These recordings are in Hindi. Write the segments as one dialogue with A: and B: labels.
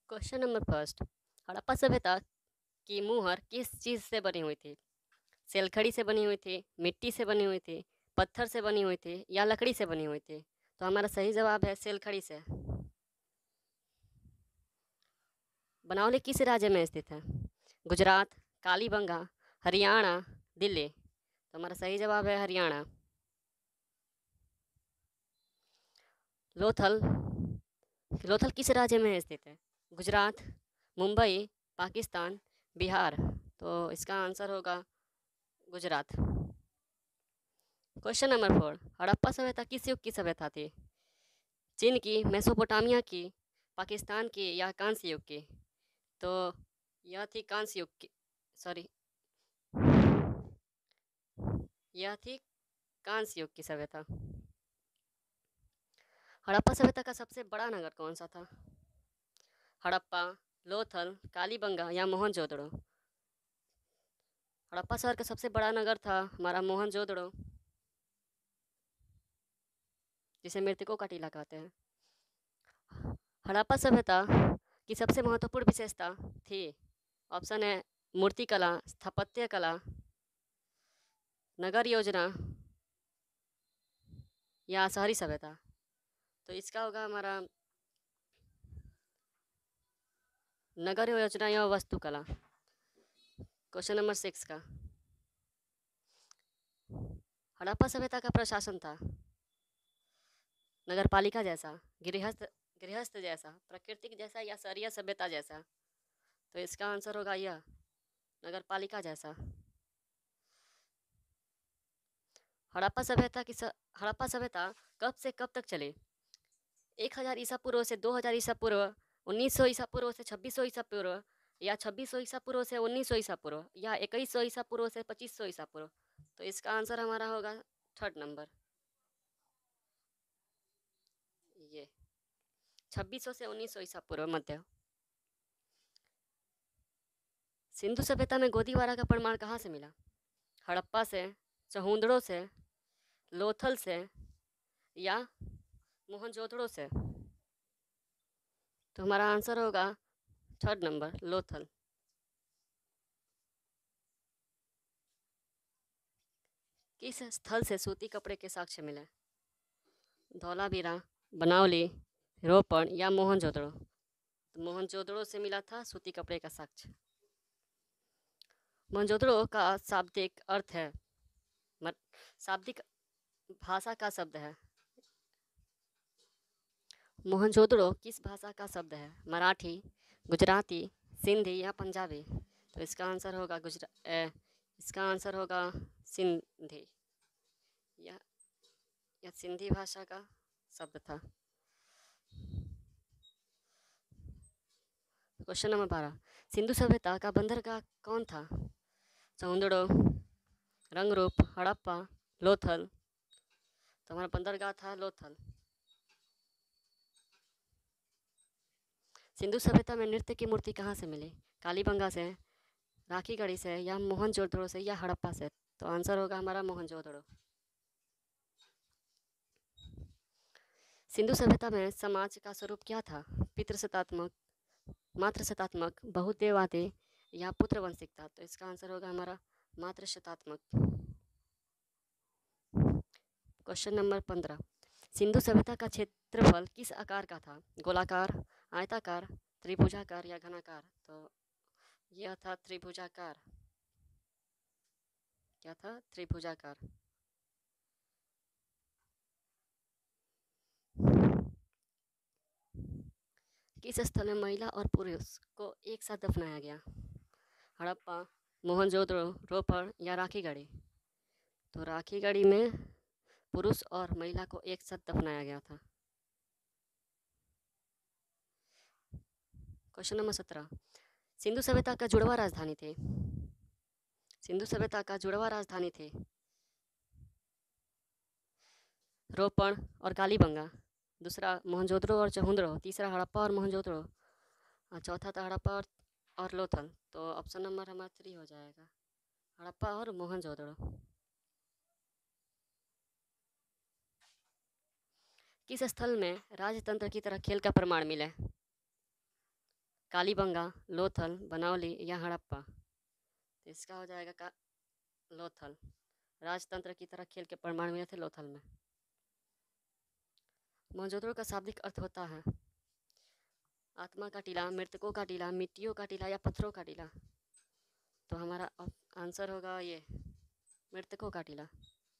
A: Question number first. हड़प्पा सभ्यता की मुहर किस चीज़ से बनी हुई थी? सेलखड़ी से बनी हुई थी, मिट्टी से बनी हुई थी, पत्थर से बनी हुई थी या लकड़ी से बनी हुई थी? तो हमारा सही जवाब है सेलखड़ी से। बनौली किस राज्य में स्थित है? गुजरात, कालीबंगा, हरियाणा, दिल्ली। तो हमारा सही जवाब है हरियाणा। लोथल लोथल किस राज्य में स्थित है? गुजरात, मुंबई, पाकिस्तान, बिहार। तो इसका आंसर होगा गुजरात। Question number 4। हड़प्पा सभ्यता किस युग की सभ्यता थी? चीन की, मेसोपोटामिया की, पाकिस्तान की या कांस्य युग की? तो यह थी कांस्य युग की, सॉरी, यह थी कांस्य युग की सभ्यता। हड़प्पा सभ्यता का सबसे बड़ा नगर कौन सा था? हड़प्पा, लोथल, कालीबंगा या मोहनजोदड़ो? हड़प्पा शहर का सबसे बड़ा नगर था हमारा मोहनजोदड़ो, जिसे मृतकों का टीला कहते हैं। हड़प्पा सभ्यता की सबसे महत्वपूर्ण विशेषता थी। ऑप्शन है मूर्तिकला, स्थापत्य कला, नगर योजना या शहरी सभ्यता। तो इसका होगा हमारा नगर योजना या वास्तुकला। क्वेश्चन नंबर 6 का। हड़प्पा सभ्यता का प्रशासन था नगरपालिका जैसा, गृहस्थ गृहस्थ जैसा, प्राकृतिक जैसा या शहरी सभ्यता जैसा? तो इसका आंसर होगा यह नगरपालिका जैसा। हड़प्पा सभ्यता कब से कब तक चली? 1000 ईसा पूर्व से 2000 ईसा पूर्व, 1900 ईसा पूर्व से 2600 ईसा पूर्व या 2600 ईसा पूर्व से 1900 ईसा पूर्व या 2100 ईसा पूर्व से 2500 ईसा पूर्व? तो इसका आंसर हमारा होगा थर्ड नंबर, ये 2600 से 1900 ईसा पूर्व मध्य। सिंधु सभ्यता में गोदीवारा का प्रमाण कहाँ से मिला? हड़प्पा से, चहुंदड़ो से, लोथल से या मोहनजोदड़ो से? तो हमारा आंसर होगा थर्ड नंबर, लोथल। किस स्थल से सूती कपड़े के साक्ष्य मिले? धौलावीरा, बनौली, रोपण या मोहनजोदड़ो? तो मोहनजोदड़ो से मिला था सूती कपड़े का साक्ष्य। मोहनजोदड़ो का शाब्दिक अर्थ है, शाब्दिक भाषा का शब्द है। मोहनजोदड़ो किस भाषा का शब्द है? मराठी, गुजराती, सिंधी या पंजाबी? तो इसका आंसर होगा इसका आंसर होगा सिंधी। यह सिंधी भाषा का शब्द था। Question number 12। सिंधु सभ्यता का बंदरगाह कौन था? चहुंदड़ो, रंगरूप, हड़प्पा, लोथल? तो हमारा बंदरगाह था लोथल। सिंधु सभ्यता में नृत्य की मूर्ति कहाँ से मिली? कालीबंगा से, राखीगढ़ी से या मोहनजोदड़ो से या हड़प्पा से? तो आंसर होगा हमारा मोहनजोदड़ो। सिंधु सभ्यता में समाज का स्वरूप क्या था? पितृसत्तात्मक, मातृसत्तात्मक, बहुदेवादी या पुत्रवंशिकता? तो इसका आंसर होगा हमारा मातृसत्तात्मक। Question number 15। सिंधु सभ्यता का क्षेत्रफल किस आकार का था? गोलाकार, आयताकार, त्रिभुजाकार या घनाकार? तो यह था त्रिभुजाकार। क्या था? त्रिभुजाकार। किस स्थल में महिला और पुरुष को एक साथ दफनाया गया? हड़प्पा, मोहनजोदड़ो, रोपड़ या राखीगढ़ी? तो राखीगढ़ी में पुरुष और महिला को एक साथ दफनाया गया था। Question number 17। सिंधु सभ्यता का जुड़वा राजधानी थे? सिंधु सभ्यता का जुड़वा राजधानी थे रोपण और कालीबंगा, दूसरा मोहनजोदड़ो और चहुंदड़ो, तीसरा हड़प्पा और मोहनजोदड़ो, और चौथा था हड़प्पा और लोथल। तो ऑप्शन नंबर हमारा 3 हो जाएगा, हड़प्पा और मोहनजोदड़ो। किस स्थल में राजतंत्र की तरह खेल का प्रमाण मिले? कालीबंगा, लोथल, बनावली या हड़प्पा। तो इसका हो जाएगा लोथल। राजतंत्र की तरह खेल के प्रमाण मिले थे लोथल में। मोहनजोदड़ो का शाब्दिक अर्थ होता है आत्मा का टीला, मृतकों का टीला, मिट्टियों का टीला या पत्थरों का टीला। तो हमारा आंसर होगा ये मृतकों का टीला।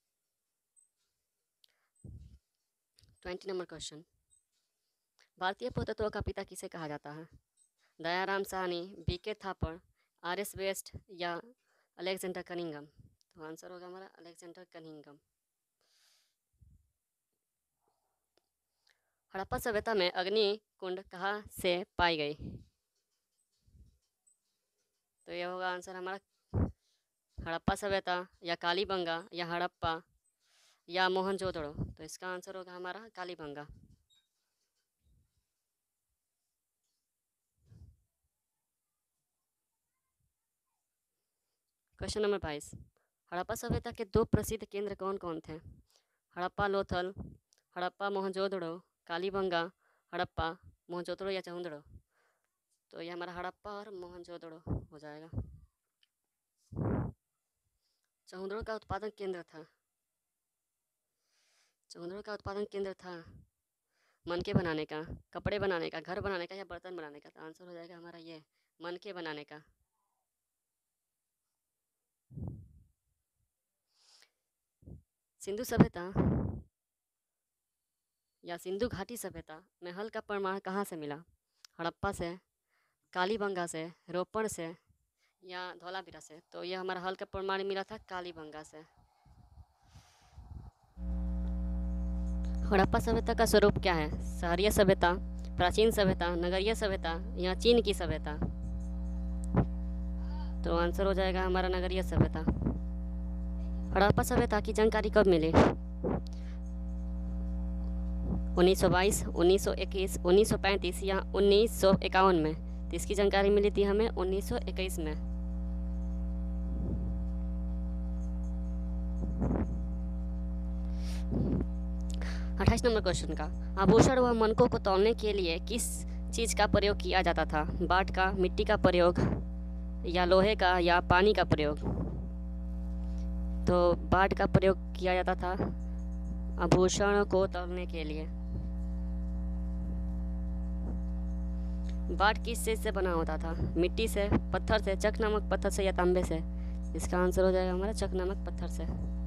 A: 20 नंबर क्वेश्चन, भारतीय पुरातत्व का पिता किसे कहा जाता है? Dayaram Sahni, B K Thapar, R S. West या अलेक्जेंडर कनिंघम। तो आंसर होगा हमारा अलेक्जेंडर कनिंघम। हड़प्पा सभ्यता में अग्नि कुंड कहाँ से पाई गई? तो यह होगा आंसर हमारा हड़प्पा सभ्यता या कालीबंगा या हड़प्पा या मोहनजोदड़ो। तो इसका आंसर होगा हमारा कालीबंगा। क्वेश्चन नंबर 22, हड़प्पा सभ्यता के 2 प्रसिद्ध केंद्र कौन कौन थे? हड़प्पा लोथल, हड़प्पा मोहनजोदड़ो, कालीबंगा, हड़प्पा मोहनजोदड़ो या चहुंदड़ो। तो ये हमारा हड़प्पा और मोहनजोदड़ो हो जाएगा। चहुंदड़ो का उत्पादन केंद्र था मनके बनाने का, कपड़े बनाने का, घर बनाने का या बर्तन बनाने का। तो आंसर हो जाएगा हमारा ये मनके बनाने का। सिंधु सभ्यता या सिंधु घाटी सभ्यता में हल का प्रमाण कहाँ से मिला? हड़प्पा से, कालीबंगा से, रोपण से या धौलावीरा से। तो यह हमारा हल का प्रमाण मिला था कालीबंगा से। हड़प्पा सभ्यता का स्वरूप क्या है? शहरीय सभ्यता, प्राचीन सभ्यता, नगरीय सभ्यता या चीन की सभ्यता। तो आंसर हो जाएगा हमारा नगरीय सभ्यता। हड़प्पा सभ्यता की जानकारी कब मिली? 1922, 1921, 1935 या 1951 में। तो इसकी जानकारी मिली थी हमें 1921 में। अट्ठाईस नंबर क्वेश्चन का, आभूषण व मनकों को तौलने के लिए किस चीज़ का प्रयोग किया जाता था? बाट का, मिट्टी का प्रयोग या लोहे का या पानी का प्रयोग। तो बाट का प्रयोग किया जाता था आभूषण को तौलने के लिए। बाट किस चीज से बना होता था? मिट्टी से, पत्थर से, चक नामक पत्थर से या तांबे से। इसका आंसर हो जाएगा हमारा चक नामक पत्थर से।